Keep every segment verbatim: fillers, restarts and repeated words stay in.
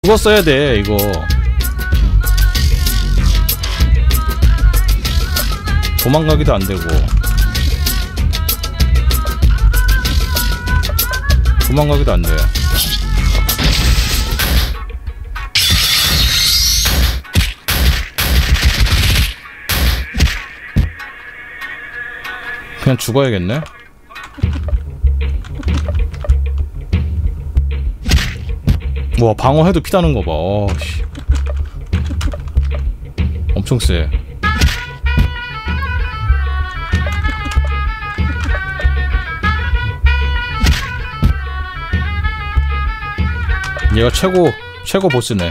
죽었어야 돼 이거. 도망가기도 안 되고 도망가기도 안 돼. 그냥 죽어야겠네. 와 방어해도 피다는 거 봐. 어씨. 엄청 세. 얘가 최고 최고 보스네.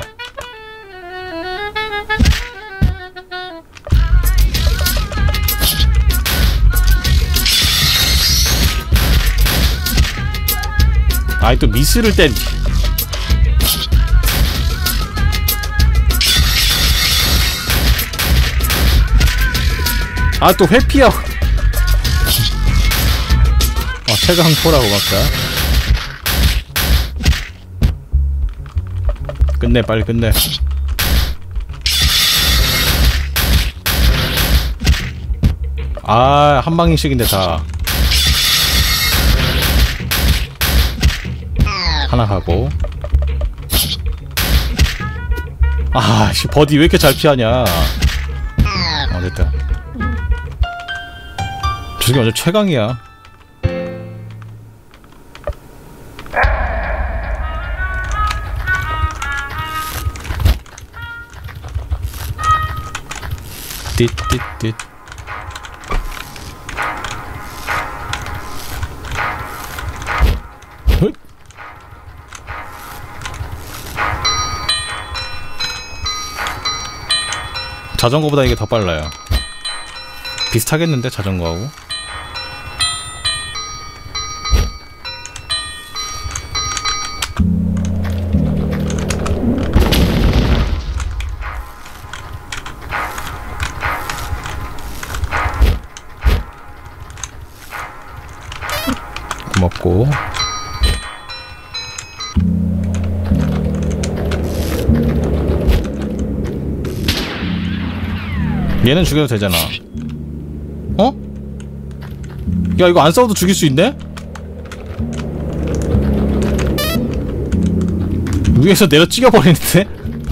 아이 또 미스를 땐. 아 또 회피야. 아 최강포라 고맙다. 끝내 빨리 끝내. 아 한방씩인데 다 하나 하고. 아씨 버디 왜 이렇게 잘 피하냐. 어 됐다. 저게 완전 최강이야. 띠띠띠. 자전거보다 이게 더 빨라요. 비슷하겠는데 자전거하고. 고맙고. 얘는 죽여도 되잖아. 어? 야 이거 안 싸워도 죽일 수 있네? 위에서 내려 찍어버리는데?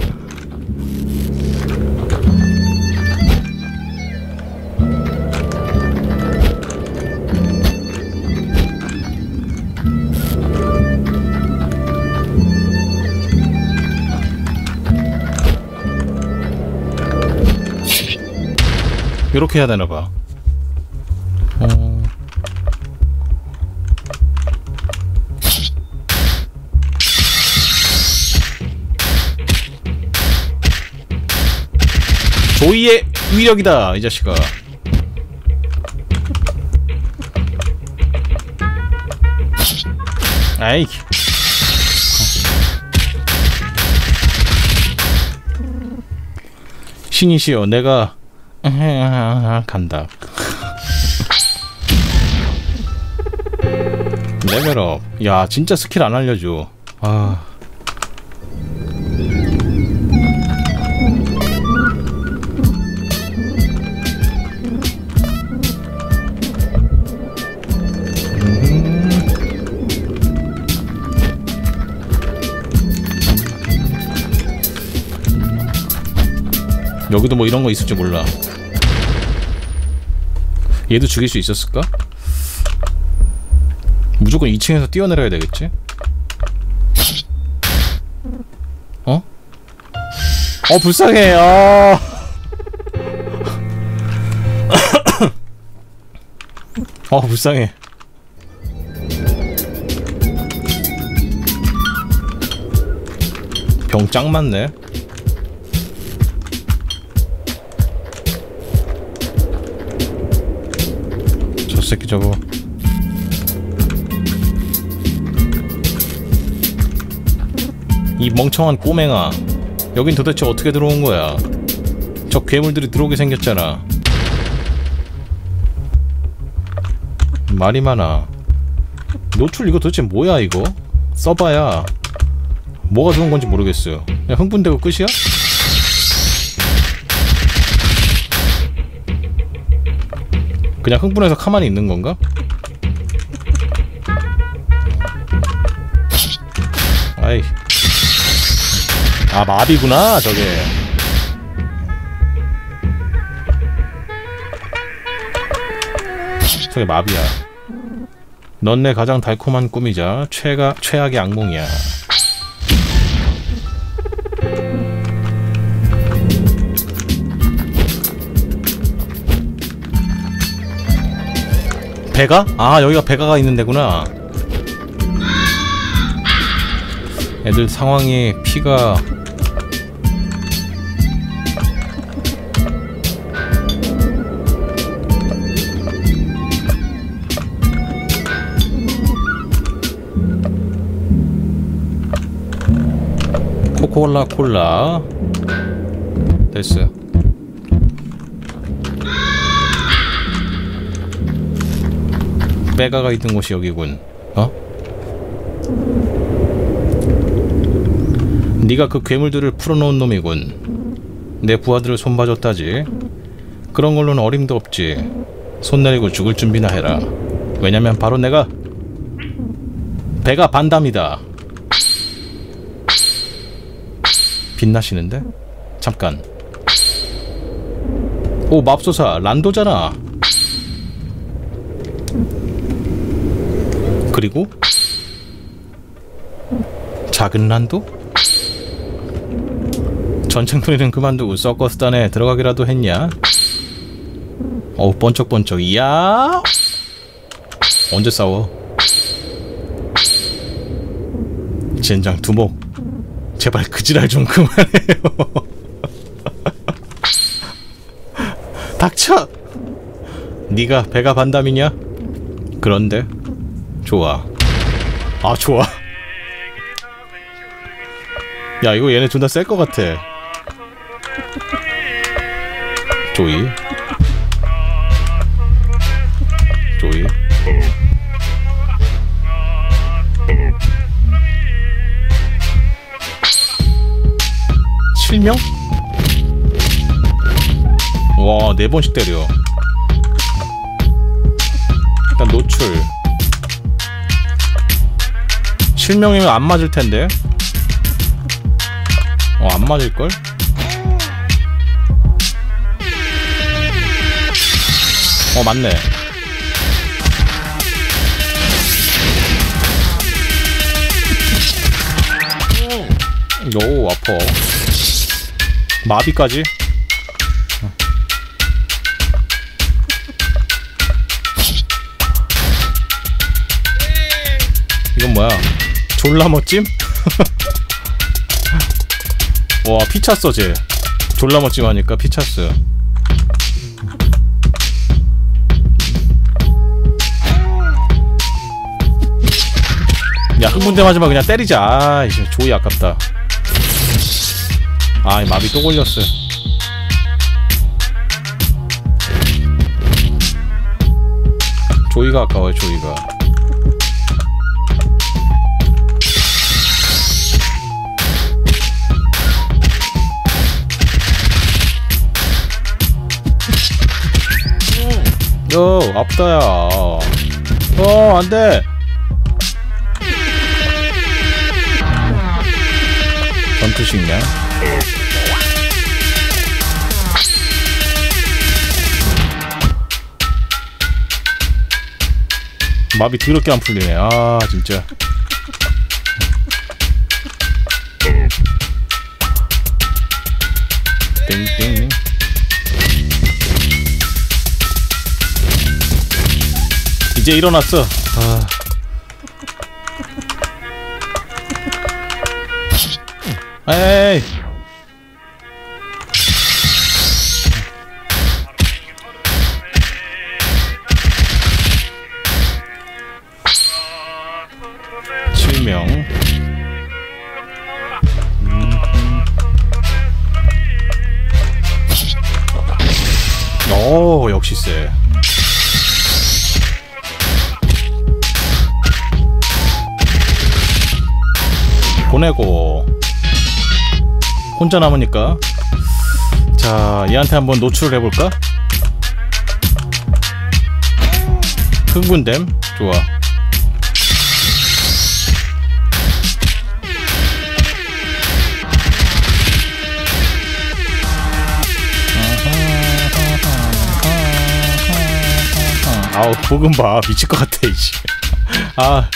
이렇게 해야 되나봐. 어... 조이의 위력이다 이 자식아. 아이 신이시여 내가 간다. 레벨업. 야 진짜 스킬 안 알려줘. 아 여기도 뭐 이런 거 있을지 몰라. 얘도 죽일 수 있었을까? 무조건 이 층에서 뛰어내려야 되겠지? 어? 어 불쌍해. 아 어 불쌍해. 병 짱 많네. 저 새끼 저거 이 멍청한 꼬맹아 여긴 도대체 어떻게 들어온 거야. 저 괴물들이 들어오게 생겼잖아. 말이 많아. 노출 이거 도대체 뭐야 이거? 써봐야 뭐가 좋은 건지 모르겠어요. 그냥 흥분되고 끝이야? 그냥 흥분해서 가만히 있는 건가? 아이. 아, 마비구나, 저게. 저게 마비야. 넌 내 가장 달콤한 꿈이자 최가, 최악의 악몽이야. 배가? 아, 여기가 배가가 있는 데구나. 애들 상황이 피가 코카콜라 콜라 됐어. 배가가 있던 곳이 여기군. 어? 네가 그 괴물들을 풀어놓은 놈이군. 내 부하들을 손봐줬다지. 그런 걸로는 어림도 없지. 손 내리고 죽을 준비나 해라. 왜냐면 바로 내가 배가 반담이다. 빛나시는데? 잠깐. 오, 맙소사 란도잖아. 그리고 작은 란도? 전쟁놀이는 그만두고 서커스단에 들어가기라도 했냐? 어우, 번쩍번쩍. 이야! 언제 싸워? 젠장 두목, 제발 그 지랄 좀 그만해요. 닥쳐! 네가 배가 반담이냐? 그런데 좋아. 아, 좋아. 야, 이거 얘네 존나 셀 것 같아. 조이 조이 칠 명? 와, 네 번씩 때려. 일단 노출. 칠 명이면 안 맞을 텐데. 어, 안 맞을걸? 어, 맞네. 오, 아파. 마비까지? 이건 뭐야? 졸라 멋짐? 와, 피 찼어 쟤. 졸라 멋짐 하니까 피 찼어. 야, 흥분대 맞으면 그냥 때리자. 아, 이제 조이 아깝다. 아, 이 마비 또 걸렸어. 조이가 아까워요, 조이가. 요, 아프다야. 어, 안돼. 전투식량. 마비 더럽게 안 풀리네. 아, 진짜. 땡땡. 이제 일어났어. 아. 에이. 칠 명. 음. 오, 역시 쎄. 보내고 혼자 남으니까. 자, 얘한테 한번 노출을 해볼까? 흥분됨. 좋아. 아우, 보금 봐. 미칠 것 같아, 이씨. 아.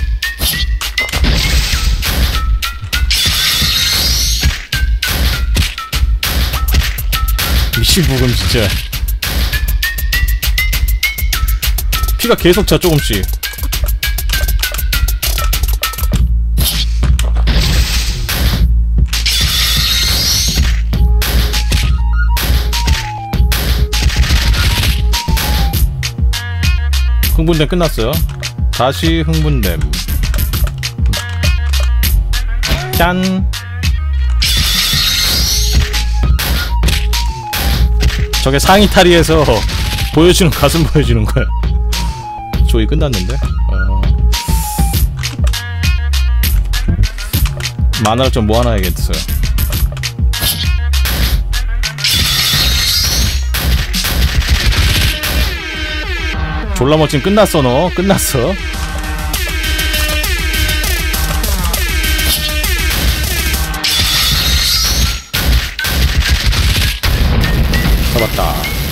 미친 보금, 진짜. 피가 계속 차, 조금씩. 흥분됨 끝났어요. 다시 흥분됨. 짠. 저게 상의 탈의에서 보여주는 가슴 보여주는 거야. 조이 끝났는데. 어... 만화를 좀 모아놔야겠어요. 졸라 멋진. 끝났어. 너 끝났어. 잡았다.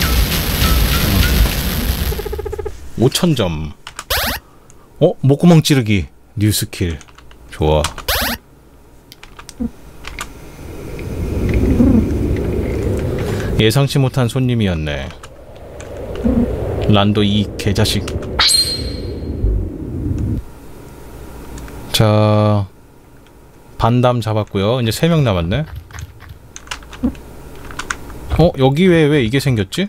오천 점. 어? 목구멍 찌르기 뉴 스킬. 좋아. 예상치 못한 손님이었네. 란도 이 개자식. 자, 반담 잡았고요. 이제 세 명 남았네. 어? 여기 왜, 왜 이게 생겼지?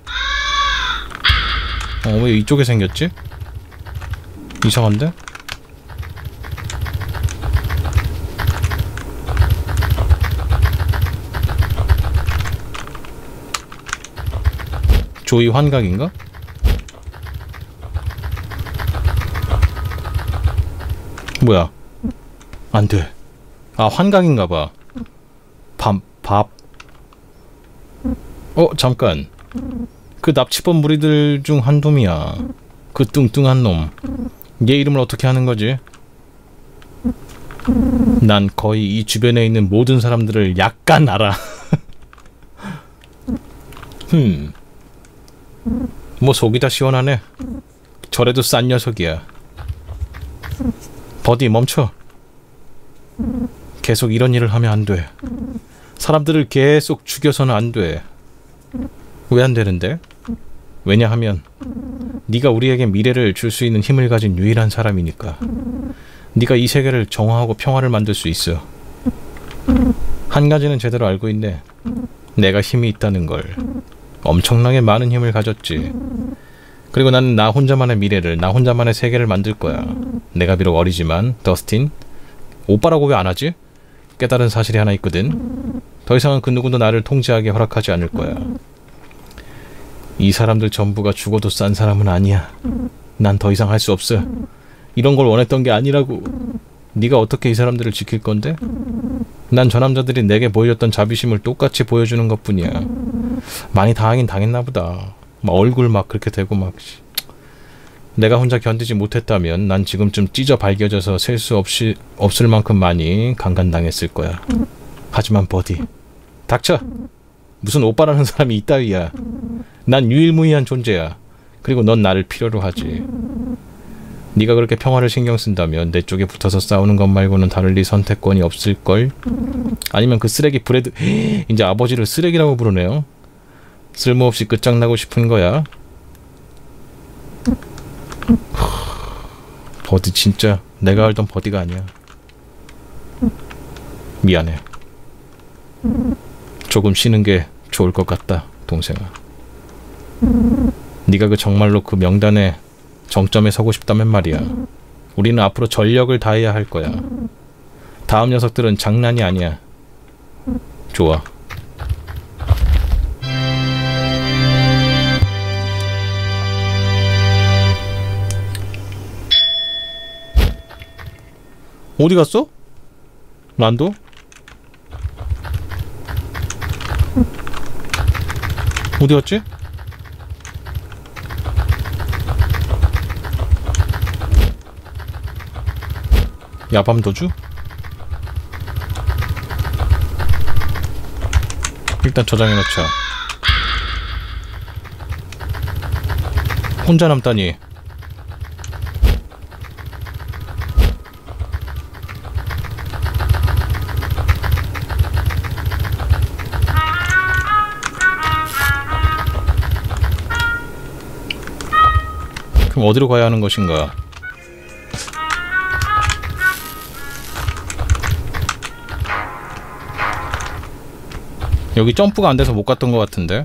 어, 왜 이쪽에 생겼지? 이상한데? 조이 환각인가? 뭐야? 안 돼. 아, 환각인가봐. 밥, 밥. 어, 잠깐. 그 납치범 무리들 중 한 놈이야. 그 뚱뚱한 놈. 얘 이름을 어떻게 하는 거지? 난 거의 이 주변에 있는 모든 사람들을 약간 알아. 흠. 뭐 속이 다 시원하네. 저래도 싼 녀석이야. 버디 멈춰. 계속 이런 일을 하면 안 돼. 사람들을 계속 죽여서는 안 돼. 왜 안 되는데? 왜냐하면 네가 우리에게 미래를 줄 수 있는 힘을 가진 유일한 사람이니까. 네가 이 세계를 정화하고 평화를 만들 수 있어. 한 가지는 제대로 알고 있네. 내가 힘이 있다는 걸. 엄청나게 많은 힘을 가졌지. 그리고 나는 나 혼자만의 미래를, 나 혼자만의 세계를 만들 거야. 내가 비록 어리지만 더스틴, 오빠라고 왜 안 하지? 깨달은 사실이 하나 있거든. 더 이상은 그 누구도 나를 통제하게 허락하지 않을 거야. 이 사람들 전부가 죽어도 싼 사람은 아니야. 난 더 이상 할 수 없어. 이런 걸 원했던 게 아니라고. 네가 어떻게 이 사람들을 지킬 건데? 난 저 남자들이 내게 보여줬던 자비심을 똑같이 보여주는 것뿐이야. 많이 당하긴 당했나 보다. 막 얼굴 막 그렇게 되고 막. 내가 혼자 견디지 못했다면 난 지금쯤 찢어 발겨져서 셀 수 없이 없을 만큼 많이 강간당했을 거야. 하지만 버디, 닥쳐. 무슨 오빠라는 사람이 이따위야. 난 유일무이한 존재야. 그리고 넌 나를 필요로 하지. 네가 그렇게 평화를 신경 쓴다면 내 쪽에 붙어서 싸우는 것 말고는 다를 리 선택권이 없을걸? 아니면 그 쓰레기 브레드... 이제 아버지를 쓰레기라고 부르네요. 쓸모없이 끝장나고 싶은 거야? 버디 진짜 내가 알던 버디가 아니야. 미안해. 조금 쉬는 게 좋을 것 같다, 동생아. 네가 그 정말로 그 명단에 정점에 서고 싶다면 말이야. 우리는 앞으로 전력을 다해야 할 거야. 다음 녀석들은 장난이 아니야. 좋아. 어디 갔어? 란도? 어디 갔지? 야밤 도주? 일단 저장해놓자. 혼자 남다니. 그럼 어디로 가야 하는 것인가? 여기 점프가 안 돼서 못 갔던 것 같은데?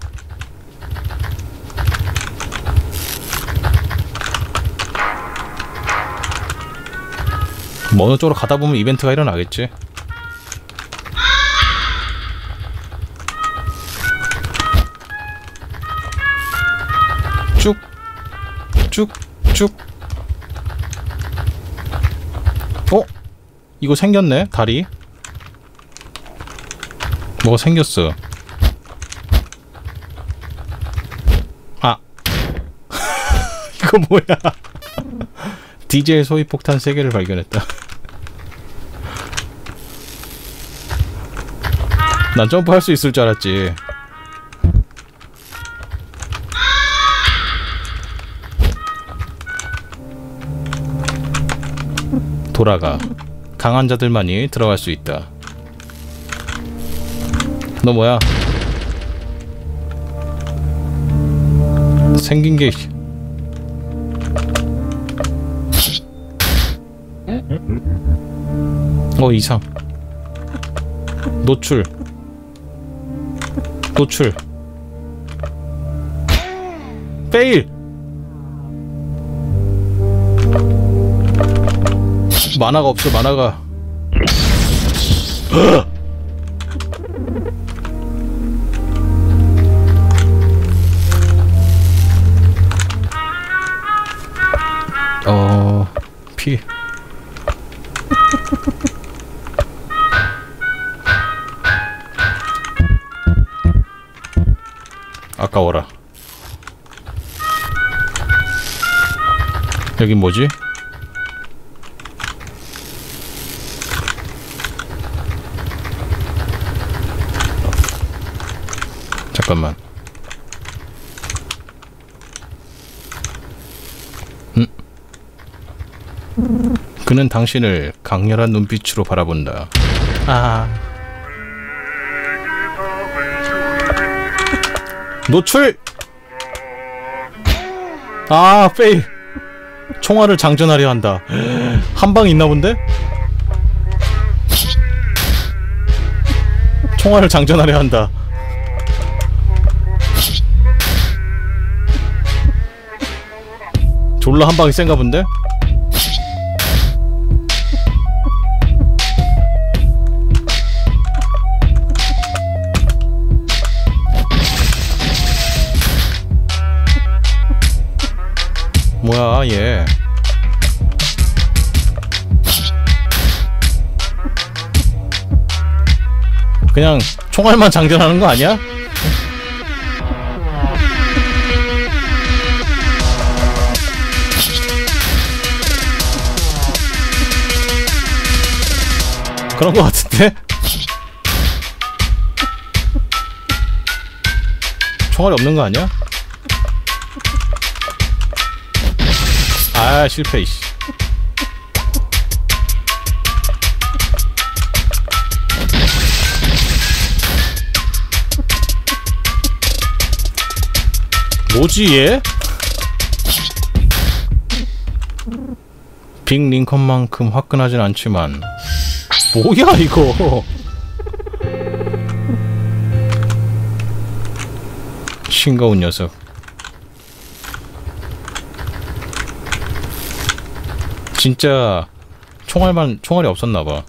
뭐 어느 쪽으로 가다 보면 이벤트가 일어나겠지. 쭉, 쭉, 쭉. 어? 이거 생겼네, 다리. 뭐가 생겼어. 아. 이거 뭐야. 디젤 소위 폭탄 세 개를 발견했다. 난 점프할 수 있을 줄 알았지. 돌아가. 강한 자들만이 들어갈 수 있다. 너 뭐야? 생긴 게 어 이상. 노출 노출 페일. 만화가 없어. 만화가. 어... 피... 아까워라. 여긴 뭐지? 잠깐만. 음? 그는 당신을 강렬한 눈빛으로 바라본다. 아. 노출! 아, 페일. 총알을 장전하려 한다. 한 방 있나 본데? 총알을 장전하려 한다. 졸라 한 방이 센가 본데? 뭐야 얘. 그냥 총알만 장전하는 거 아니야? 그런 거 같은데? 총알이 없는 거 아니야? 아 실패 이씨. 뭐지 얘? 빅 링컨만큼 화끈하진 않지만 뭐야 이거. 싱거운 녀석. 진짜 총알만 총알이 없었나봐.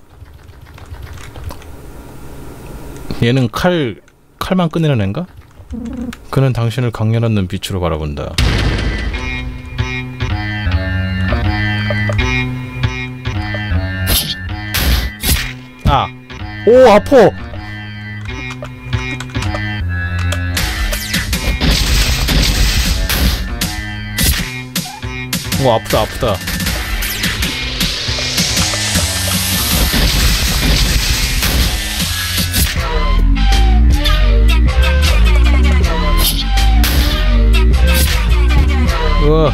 얘는 칼 칼만 꺼내는 앤가? 그는 당신을 강렬한 눈빛으로 바라본다. 아, 오 아파. 뭐 아프다 아프다. 우와.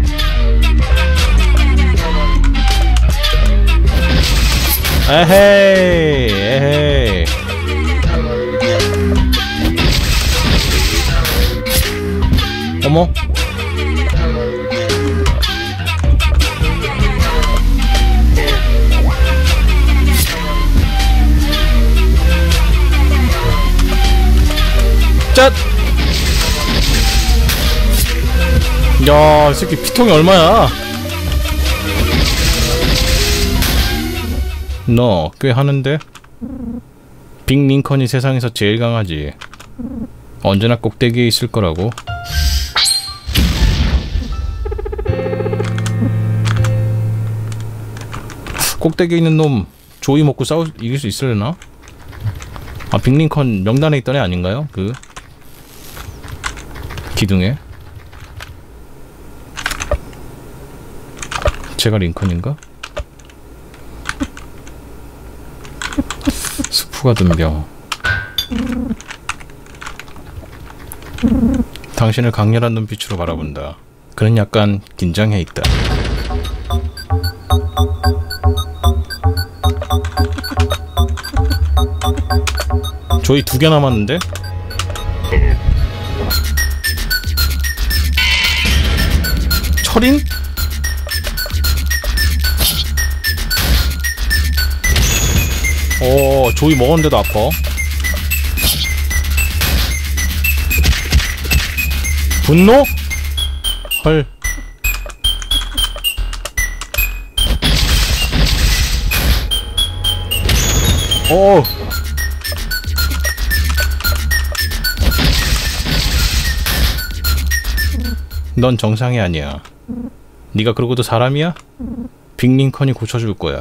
에헤이 에헤이. 어머. 짠! 야, 이 새끼 피통이 얼마야? 너 꽤 하는데? 빅 링컨이 세상에서 제일 강하지. 언제나 꼭대기에 있을 거라고. 꼭대기에 있는 놈 조이 먹고 싸우 이길 수 있으려나? 아, 빅 링컨 명단에 있던 애 아닌가요? 그 기둥에. 제가 링컨인가? 스프가 든병. 당신을 강렬한 눈빛으로 바라본다. 그는 약간 긴장해 있다. 조이 두 개 남았는데? 철인? 오, 조이 먹었는데도 아파. 분노? 헐. 오. 넌 정상이 아니야. 네가 그러고도 사람이야? 빅 링컨이 고쳐줄 거야.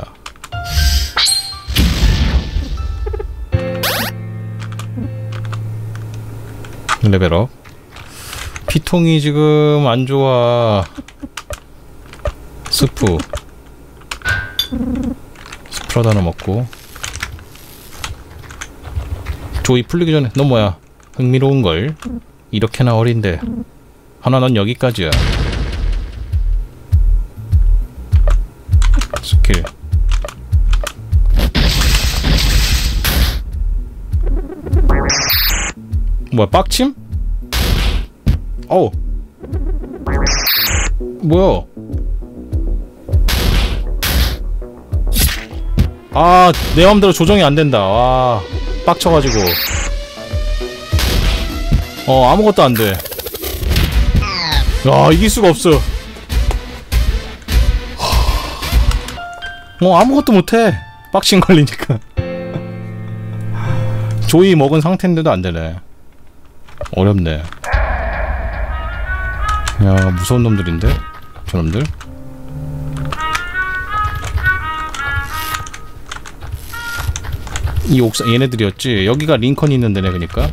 레벨업. 피통이 지금 안 좋아. 스프. 스프라도 하나 먹고. 조이 풀리기 전에. 너 뭐야? 흥미로운걸. 이렇게나 어린데. 하나 넌 여기까지야. 스킬. 뭐야, 빡침? 어우. 뭐야? 아, 내 맘대로 조정이 안 된다. 와, 빡쳐가지고. 어, 아무것도 안 돼. 야, 이길 수가 없어. 어, 아무것도 못해. 빡침 걸리니까. 조이 먹은 상태인데도 안 되네. 어렵네. 야, 무서운 놈들인데? 저놈들? 이 옥상, 얘네들이었지? 여기가 링컨이 있는 데네, 그니까?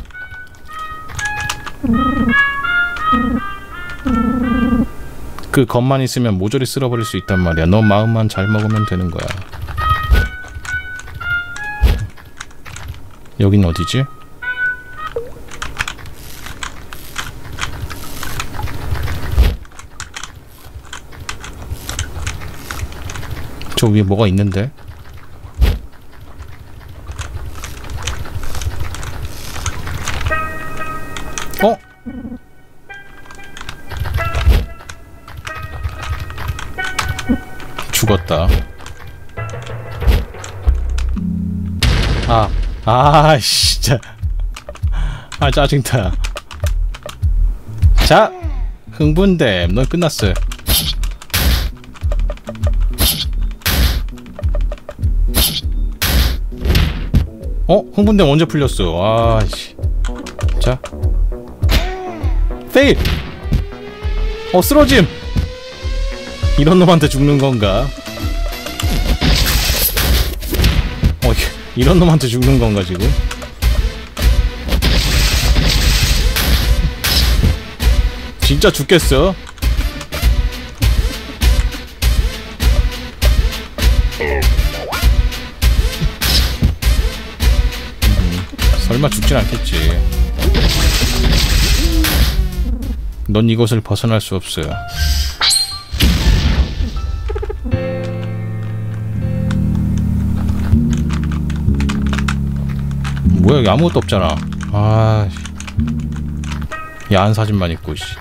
그 것만 있으면 모조리 쓸어버릴 수 있단 말이야. 너 마음만 잘 먹으면 되는 거야. 여긴 어디지? 저 위에 뭐가 있는데? 어? 죽었다. 아, 아, 진짜. 아, 짜증나. 자, 흥분됨. 넌 끝났어. 어? 흥분됨 언제 풀렸어? 아씨. 자. 페일! 어, 쓰러짐! 이런 놈한테 죽는 건가? 어, 이런 놈한테 죽는 건가, 지금? 진짜 죽겠어? 설마 죽진 않겠지. 넌 이곳을 벗어날 수 없어. 뭐야, 여기 아무것도 없잖아. 아, 야한 사진만 있고, 씨.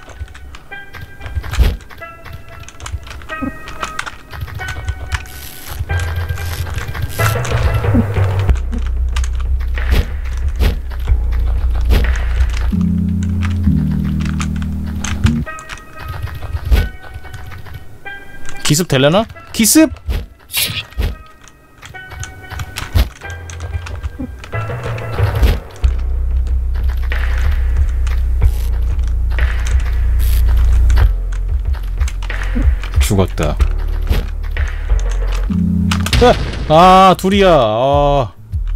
기습 되려나? 기습! 죽었다. 아, 둘이야. 아.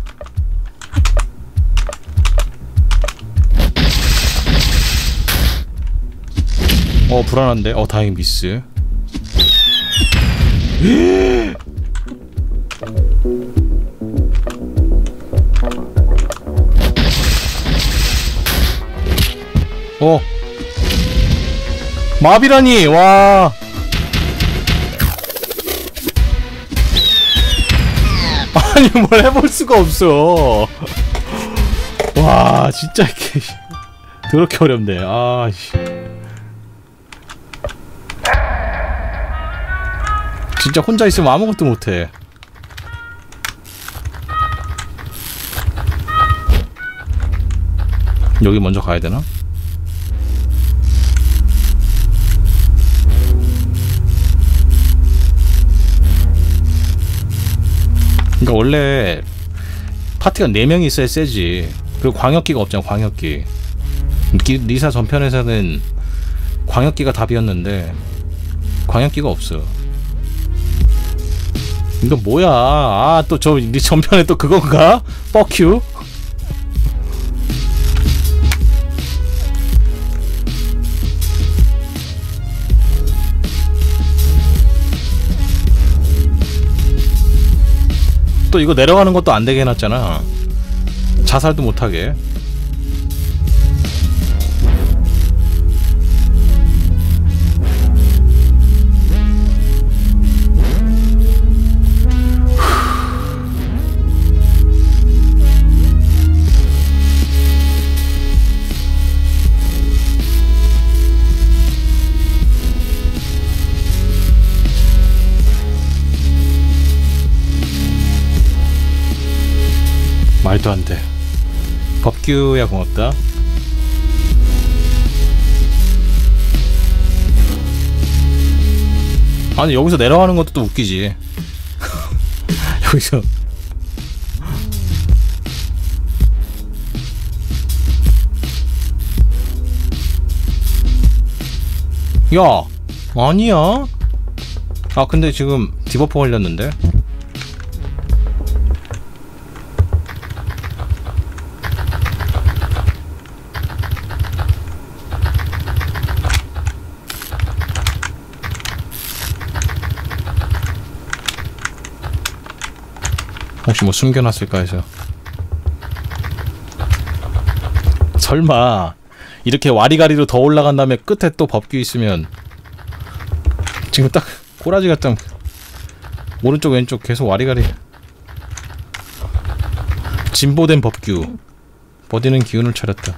어, 불안한데? 어, 다행히 미스. 어, 마비라니. 와. 아니, 뭘 해볼 수가 없어. 와, 진짜 이렇게 더럽게 어렵네. 아, 씨. 진짜 혼자 있으면 아무것도 못해. 여기 먼저 가야 되나? 그러니까 원래 파티가 네 명이 있어야 세지. 그리고 광역기가 없잖아, 광역기. 리사 전편에서는 광역기가 답이었는데 광역기가 없어. 이거 뭐야? 아, 또 저 전편에 또 그건가? Fuck you. 또 이거 내려가는 것도 안 되게 해놨잖아. 자살도 못하게. 말도 안 돼. 법규야 고맙다. 아니, 여기서 내려가는 것도 또 웃기지. 여기서 야, 아니야. 아, 근데 지금 디버프 걸렸는데. 혹시 뭐 숨겨놨을까 해서. 설마 이렇게 와리가리로 더 올라간 다음에 끝에 또 법규 있으면 지금 딱 꼬라지가 딱 오른쪽 왼쪽 계속 와리가리. 진보된 법규. 버디는 기운을 차렸다.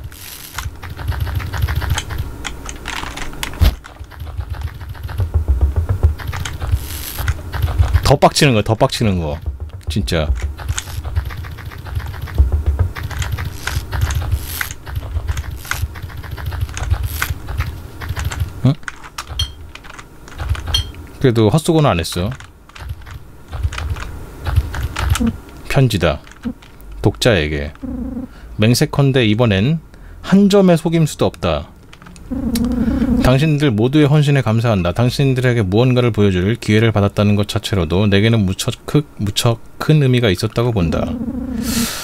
더 빡치는 거, 더 빡치는 거. 진짜. 응? 그래도 헛수고는 안 했어. 편지다. 독자에게. 맹세컨대 이번엔 한 점의 속임수도 없다. 당신들 모두의 헌신에 감사한다. 당신들에게 무언가를 보여줄 기회를 받았다는 것 자체로도 내게는 무척, 크, 무척 큰 의미가 있었다고 본다.